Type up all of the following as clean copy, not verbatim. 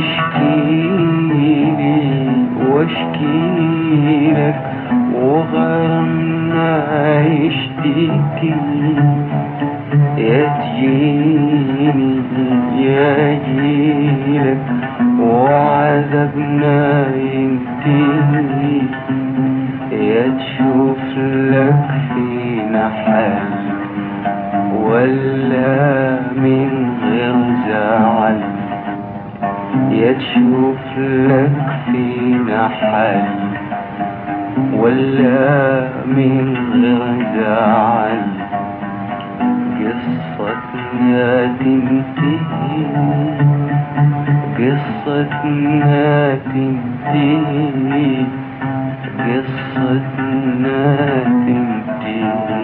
تشكيلي واشكيلك وغرامنا يشتكي، يا تجيني يا جيلك وعذابنا ينتهي، يا تشوف لك فينا حل ولا من غير زعل، يا تشوف لك فينا حل ولا من غير زعل. قصتنا تنتهي، قصتنا تنتهي، قصتنا تنتهي.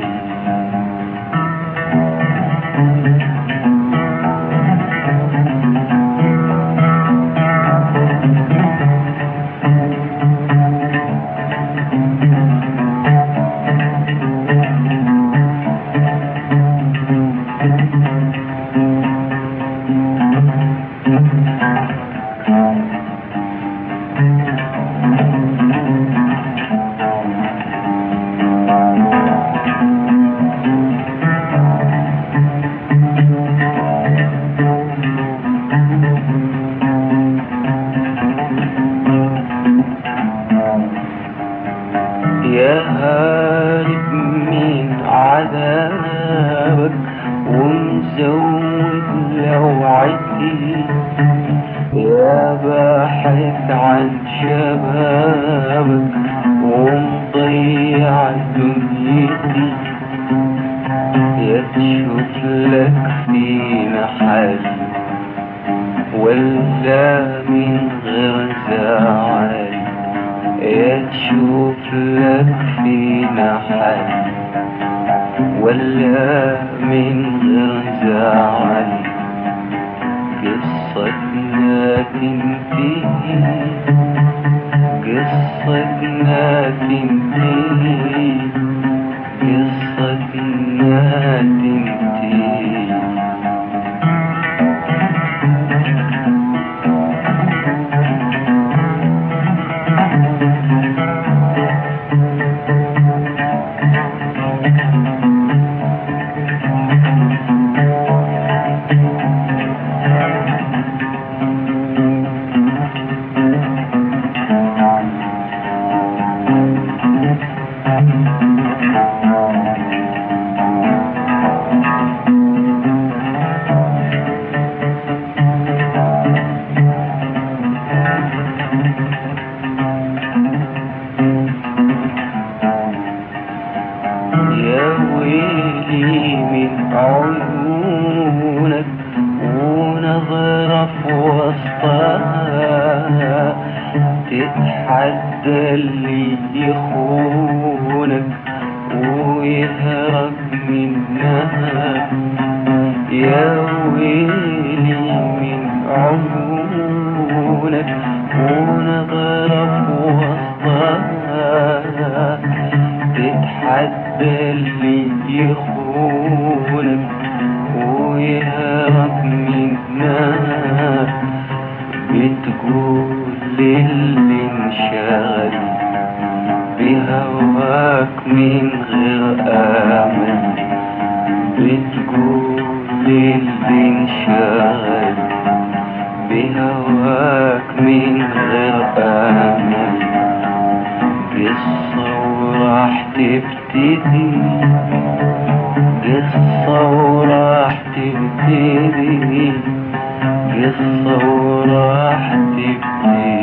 يا هارب من عذابك ومزود لوعتي، يا باحث عن شبابك ومضيع دنيتي، يا تشوف لك فينا حل ولا من غير زعل، يا تشوف لك فينا حل ولا من غير زعل. قصتنا تنتهي، قصتنا تنتهي، قصتنا تنتهي. يا ويلي من عيونك ونظرة في وسطها تتحدى اللي يخونك ويهرب منها. يا ويلي من عيونك ونظرة في وسطها تتحدى اللي يخونك ويهرب منها. بتقول للي انشغل بهواك من غير امل، بتقول للي انشغل بهواك من غير امل. قصة وراح تبتدي، قصة وراح تبتدي، قصة وراح تبتدي.